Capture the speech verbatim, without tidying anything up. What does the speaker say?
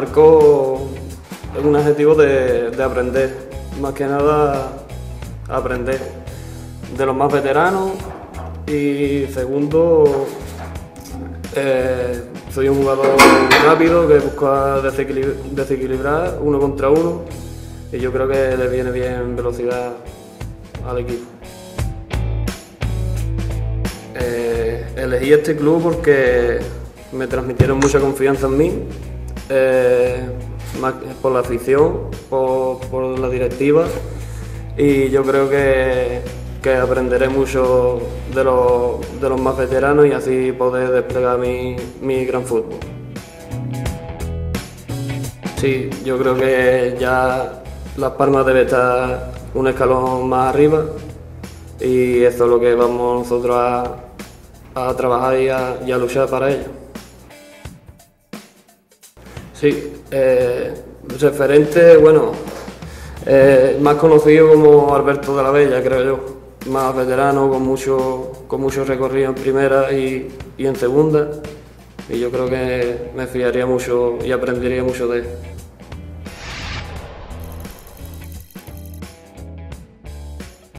marco un objetivo de, de aprender, más que nada aprender de los más veteranos y segundo, eh, soy un jugador rápido que busca desequilibrar, desequilibrar uno contra uno y yo creo que le viene bien velocidad al equipo. Eh, elegí este club porque me transmitieron mucha confianza en mí, eh, más por la afición, por, por la directiva y yo creo que, que aprenderé mucho de los, de los más veteranos y así poder desplegar mi, mi gran fútbol. Sí, yo creo que ya Las Palmas debe estar un escalón más arriba y eso es lo que vamos nosotros a, a trabajar y a, y a luchar para ello. Sí, eh, referente, bueno, eh, más conocido como Alberto de la Bella, creo yo, más veterano, con mucho, con mucho recorrido en primera y, y en segunda, y yo creo que me fiaría mucho y aprendería mucho de él.